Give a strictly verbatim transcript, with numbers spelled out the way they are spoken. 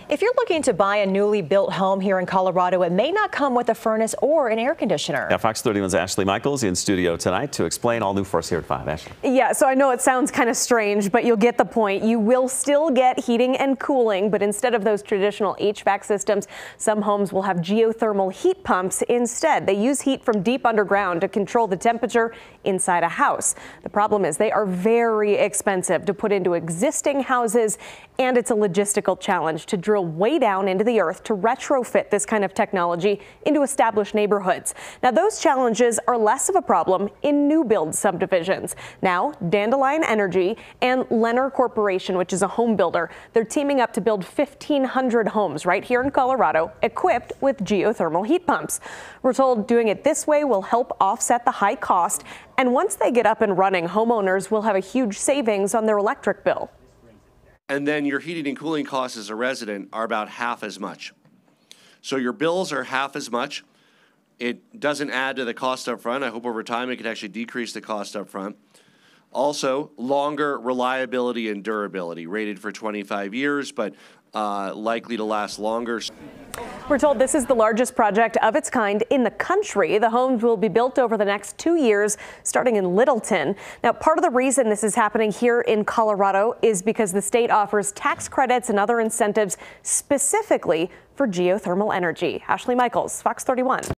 If you're looking to buy a newly built home here in Colorado, it may not come with a furnace or an air conditioner. Yeah, Fox thirty-one's Ashley Michels in studio tonight to explain all new for us here at five. Ashley. Yeah, so I know it sounds kind of strange, but you'll get the point. You will still get heating and cooling, but instead of those traditional H V A C systems, some homes will have geothermal heat pumps instead. They use heat from deep underground to control the temperature inside a house. The problem is they are very expensive to put into existing houses, and it's a logistical challenge to drill way down into the earth to retrofit this kind of technology into established neighborhoods. Now, those challenges are less of a problem in new build subdivisions. Now, Dandelion Energy and Lennar Corporation, which is a home builder, they're teaming up to build fifteen hundred homes right here in Colorado equipped with geothermal heat pumps. We're told doing it this way will help offset the high cost, and once they get up and running, homeowners will have a huge savings on their electric bill. And then your heating and cooling costs as a resident are about half as much. So your bills are half as much. It doesn't add to the cost up front. I hope over time it can actually decrease the cost up front. Also, longer reliability and durability, rated for twenty-five years, but uh, likely to last longer. We're told this is the largest project of its kind in the country. The homes will be built over the next two years, starting in Littleton. Now, part of the reason this is happening here in Colorado is because the state offers tax credits and other incentives specifically for geothermal energy. Ashley Michels, Fox thirty-one.